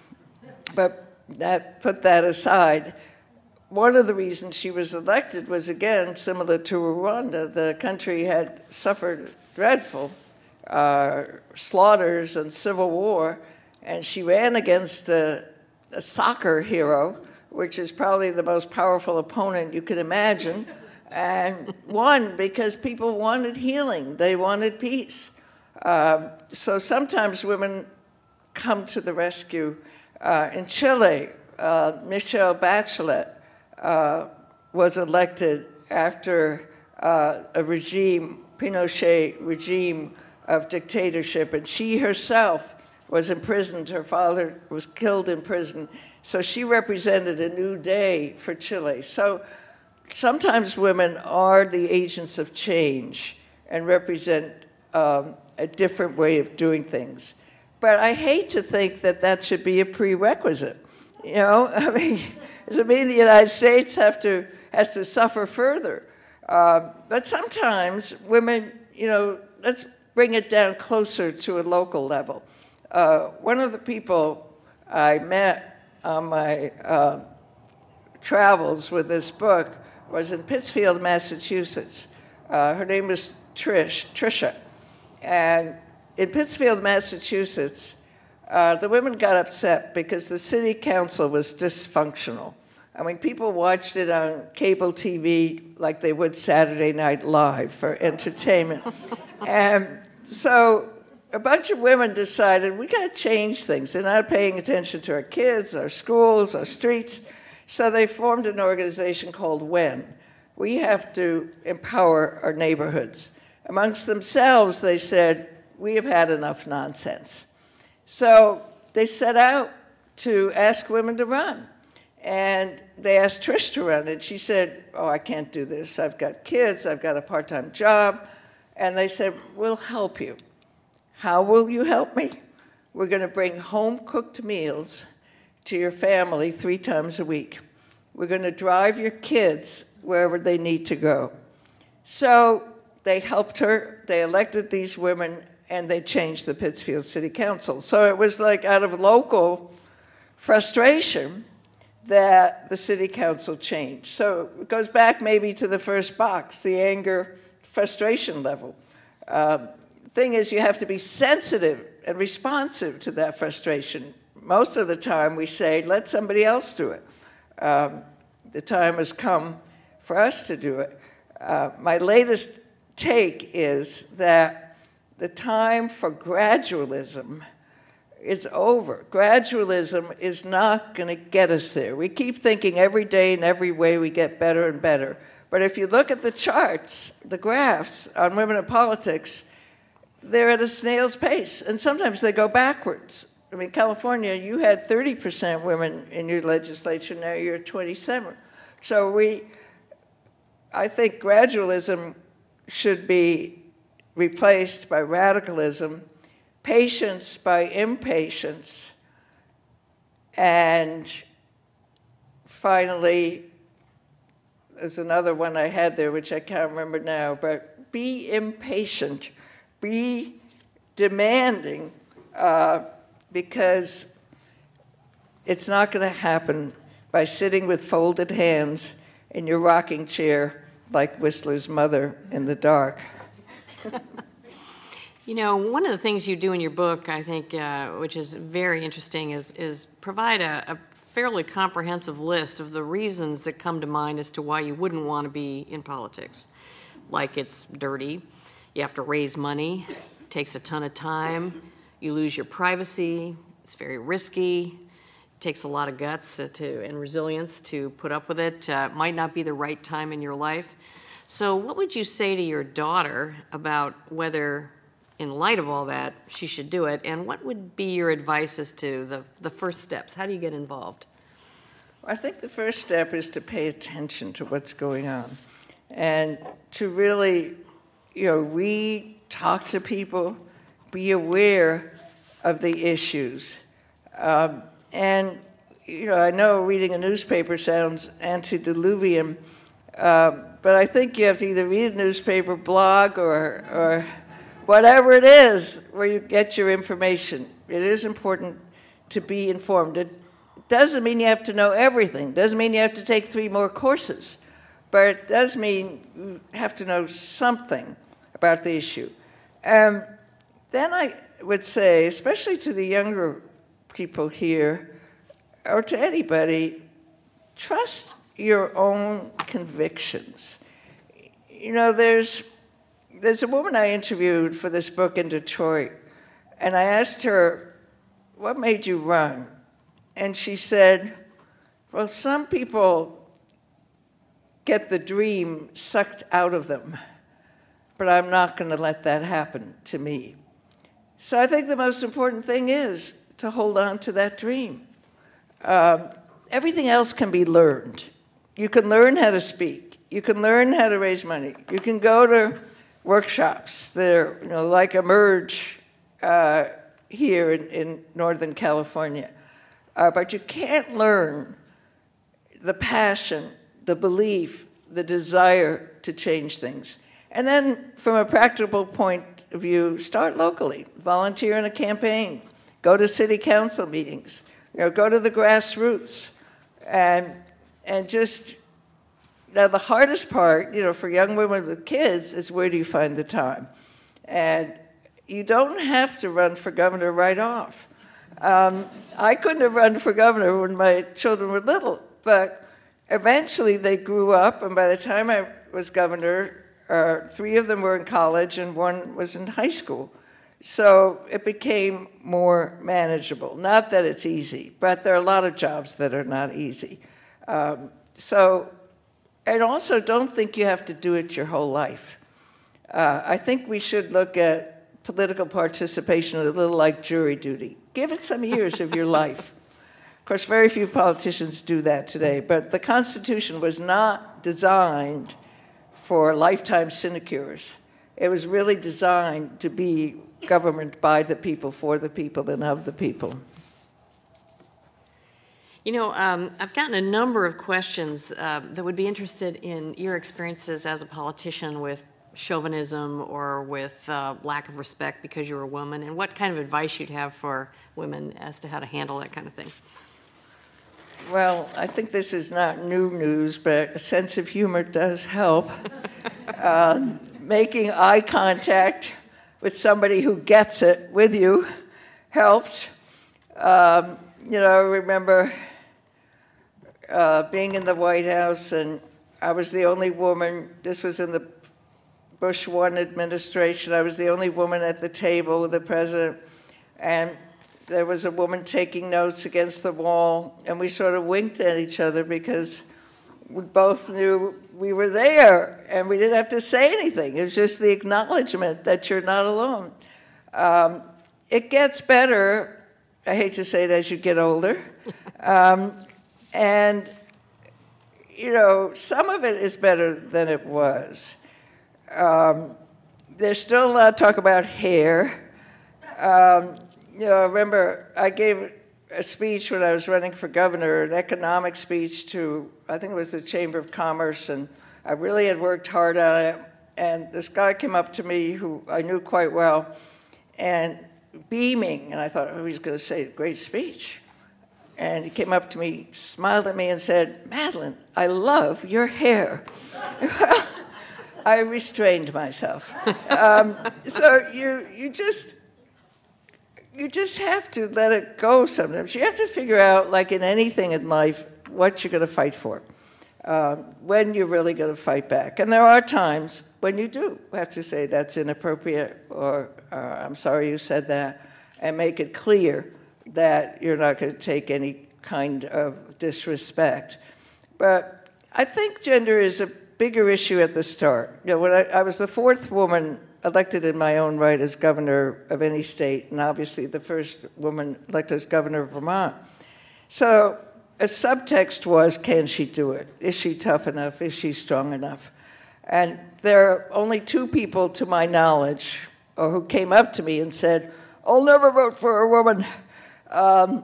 but that put that aside. One of the reasons she was elected was, again, similar to Rwanda. The country had suffered dreadful uh, slaughters and civil war, and she ran against a, a soccer hero, which is probably the most powerful opponent you could imagine, and won because people wanted healing. They wanted peace. Um, so sometimes women come to the rescue. Uh, in Chile, uh, Michelle Bachelet uh, was elected after uh, a regime, Pinochet regime of dictatorship, and she herself was imprisoned. Her father was killed in prison. So she represented a new day for Chile. So sometimes women are the agents of change and represent um, a different way of doing things. But I hate to think that that should be a prerequisite. You know, I mean, does it mean the United States have to, has to suffer further? Uh, but sometimes women, you know, let's bring it down closer to a local level. Uh, one of the people I met on my uh, travels with this book was in Pittsfield, Massachusetts. Uh, her name was Trish, Trisha. And in Pittsfield, Massachusetts, uh, the women got upset because the city council was dysfunctional. I mean, people watched it on cable T V like they would Saturday Night Live for entertainment. And so a bunch of women decided, we got to change things. They're not paying attention to our kids, our schools, our streets. So they formed an organization called WHEN. We have to empower our neighborhoods. Amongst themselves, they said, we have had enough nonsense. So they set out to ask women to run. And they asked Trish to run, and she said, oh, I can't do this. I've got kids, I've got a part-time job. And they said, we'll help you. How will you help me? We're going to bring home-cooked meals to your family three times a week. We're going to drive your kids wherever they need to go. So they helped her, they elected these women, and they changed the Pittsfield City Council. So it was like out of local frustration that the city council changed. So it goes back maybe to the first box, the anger, frustration level. Uh, thing is, you have to be sensitive and responsive to that frustration. Most of the time we say, let somebody else do it. Um, the time has come for us to do it. Uh, my latest take is that the time for gradualism is over. Gradualism is not going to get us there. We keep thinking every day and every way we get better and better. But if you look at the charts, the graphs on women in politics, they're at a snail's pace, and sometimes they go backwards. I mean, California, you had thirty percent women in your legislature, now you're twenty-seven. So we, I think gradualism should be replaced by radicalism, patience by impatience, and finally, there's another one I had there which I can't remember now, but be impatient, be demanding, uh, because it's not going to happen by sitting with folded hands in your rocking chair like Whistler's mother in the dark. You know, one of the things you do in your book, I think, uh, which is very interesting, is, is provide a, a fairly comprehensive list of the reasons that come to mind as to why you wouldn't want to be in politics. Like it's dirty, you have to raise money, it takes a ton of time, you lose your privacy, it's very risky, it takes a lot of guts uh, to, and resilience to put up with it, uh, might not be the right time in your life. So what would you say to your daughter about whether, in light of all that, she should do it, and what would be your advice as to the, the first steps? How do you get involved? I think the first step is to pay attention to what's going on and to really, you know, read, talk to people, be aware of the issues. Um, and, you know, I know reading a newspaper sounds antediluvian, uh, but I think you have to either read a newspaper, blog, or, or whatever it is where you get your information. It is important to be informed. It Doesn't mean you have to know everything. Doesn't mean you have to take three more courses. But it does mean you have to know something about the issue. Um, then I would say, especially to the younger people here, or to anybody, trust your own convictions. You know, there's, there's a woman I interviewed for this book in Detroit, and I asked her, what made you run? And she said, well, some people get the dream sucked out of them, but I'm not going to let that happen to me. So I think the most important thing is to hold on to that dream. Um, everything else can be learned. You can learn how to speak. You can learn how to raise money. You can go to workshops that are, you know, like Emerge uh, here in, in Northern California. Uh, but you can't learn the passion, the belief, the desire to change things. And then from a practical point of view, start locally. Volunteer in a campaign. Go to city council meetings. You know, go to the grassroots. And, and just, now the hardest part, you know, for young women with kids is where do you find the time? And you don't have to run for governor right off. Um, I couldn't have run for governor when my children were little, but eventually they grew up, and by the time I was governor, uh, three of them were in college and one was in high school. So it became more manageable. Not that it's easy, but there are a lot of jobs that are not easy. Um, so, and also don't think you have to do it your whole life. Uh, I think we should look at political participation a little like jury duty. Give it some years of your life. Of course, very few politicians do that today, but the Constitution was not designed for lifetime sinecures. It was really designed to be government by the people, for the people, and of the people. You know, um, I've gotten a number of questions uh, that would be interested in your experiences as a politician with chauvinism or with uh, lack of respect because you're a woman, and what kind of advice you'd have for women as to how to handle that kind of thing. Well, I think this is not new news, but a sense of humor does help. uh, making eye contact with somebody who gets it with you helps. Um, you know, I remember uh, being in the White House, and I was the only woman. This was in the Bush one administration. I was the only woman at the table with the president, and there was a woman taking notes against the wall, and we sort of winked at each other because we both knew we were there, and we didn't have to say anything. It was just the acknowledgement that you're not alone. Um, it gets better, I hate to say it, as you get older. Um, and, you know, some of it is better than it was. Um, there's still a lot of talk about hair. Um, you know, I remember I gave a speech when I was running for governor, an economic speech to, I think it was the Chamber of Commerce, and I really had worked hard on it. And this guy came up to me who I knew quite well, and beaming, and I thought, oh, he's going to say a great speech. And he came up to me, smiled at me, and said, Madeleine, I love your hair. Well, I restrained myself. Um, so you you just you just have to let it go sometimes. You have to figure out, like in anything in life, what you're going to fight for, uh, when you're really going to fight back. And there are times when you do have to say that's inappropriate, or uh, I'm sorry you said that, and make it clear that you're not going to take any kind of disrespect. But I think gender is a bigger issue at the start. You know, when I, I was the fourth woman elected in my own right as governor of any state, and obviously the first woman elected as governor of Vermont. So a subtext was, can she do it? Is she tough enough? Is she strong enough? And there are only two people, to my knowledge, or who came up to me and said, I'll never vote for a woman. Um,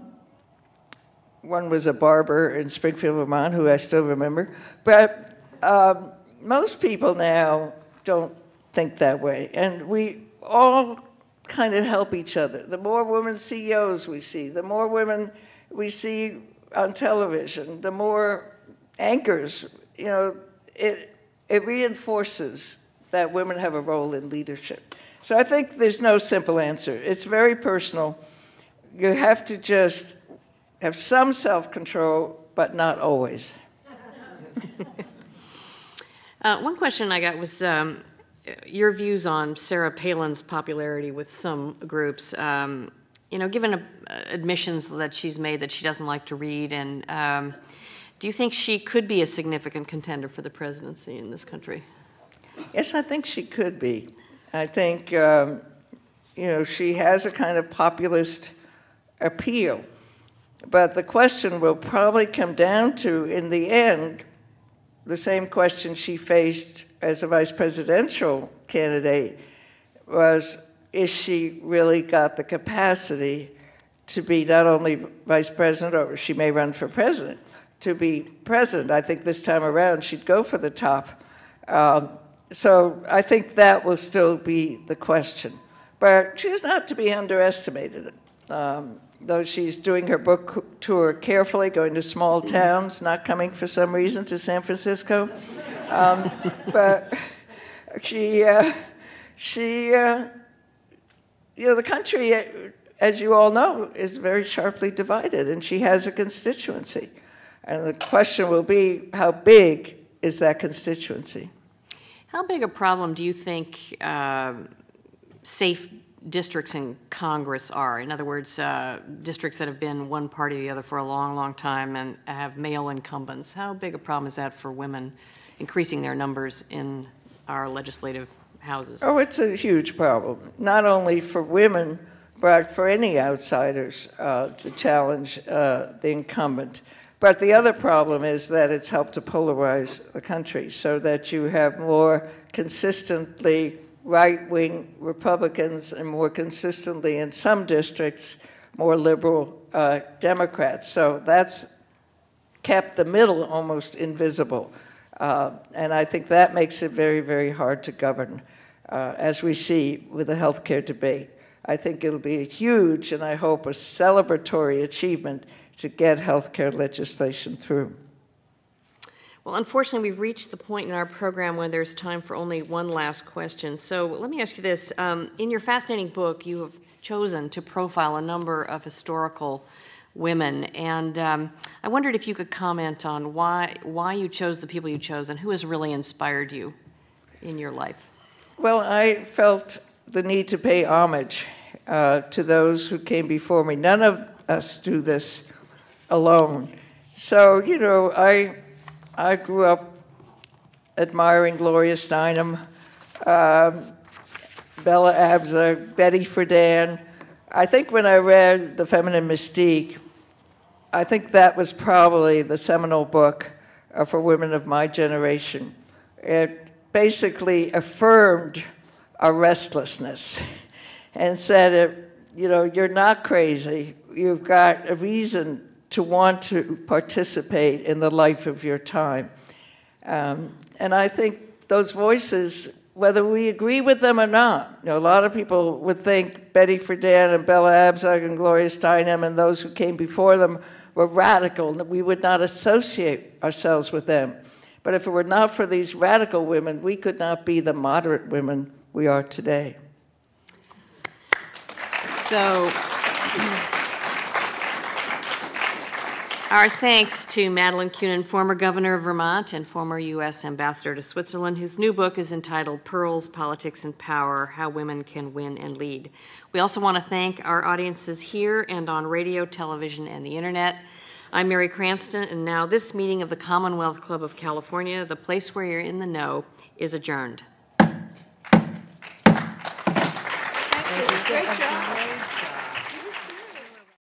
one was a barber in Springfield, Vermont, who I still remember. But um, most people now don't think that way. And we all kind of help each other. The more women C E Os we see, the more women we see on television, the more anchors, you know, it, it reinforces that women have a role in leadership. So I think there's no simple answer. It's very personal. You have to just have some self-control, but not always. uh, one question I got was um, your views on Sarah Palin's popularity with some groups. Um, you know, given uh, admissions that she's made that she doesn't like to read, and um, do you think she could be a significant contender for the presidency in this country? Yes, I think she could be. I think, um, you know, she has a kind of populist appeal. But the question will probably come down to, in the end, the same question she faced as a vice presidential candidate was, is she really got the capacity to be not only vice president, or she may run for president, to be president? I think this time around she'd go for the top. Um, so I think that will still be the question. But she's not to be underestimated. Um, though she's doing her book tour carefully, going to small towns, not coming for some reason to San Francisco. Um, but she, uh, she uh, you know, the country, as you all know, is very sharply divided, and she has a constituency. And the question will be, how big is that constituency? How big a problem do you think uh, safe districts in Congress are? In other words, uh, districts that have been one party or the other for a long, long time and have male incumbents. How big a problem is that for women increasing their numbers in our legislative houses? Oh, it's a huge problem, not only for women, but for any outsiders uh, to challenge uh, the incumbent. But the other problem is that it's helped to polarize the country so that you have more consistently right-wing Republicans and more consistently in some districts, more liberal uh, Democrats. So that's kept the middle almost invisible. Uh, and I think that makes it very, very hard to govern, uh, as we see with the health care debate. I think it'll be a huge, and I hope a celebratory achievement to get health care legislation through. Well, unfortunately, we've reached the point in our program where there's time for only one last question. So let me ask you this. Um, in your fascinating book, you have chosen to profile a number of historical women, and um, I wondered if you could comment on why, why you chose the people you chose and who has really inspired you in your life. Well, I felt the need to pay homage uh, to those who came before me. None of us do this alone. So, you know, I... I grew up admiring Gloria Steinem, um, Bella Abzug, Betty Friedan. I think when I read The Feminine Mystique, I think that was probably the seminal book uh, for women of my generation. It basically affirmed our restlessness and said, uh, you know, you're not crazy. You've got a reason to want to participate in the life of your time. Um, and I think those voices, whether we agree with them or not, you know, a lot of people would think Betty Friedan and Bella Abzug and Gloria Steinem and those who came before them were radical, and that we would not associate ourselves with them. But if it were not for these radical women, we could not be the moderate women we are today. So, our thanks to Madeleine Kunin, former governor of Vermont and former U S ambassador to Switzerland, whose new book is entitled Pearls, Politics, and Power, How Women Can Win and Lead. We also want to thank our audiences here and on radio, television, and the internet. I'm Mary Cranston, and now this meeting of the Commonwealth Club of California, the place where you're in the know, is adjourned. Thank you. Great job.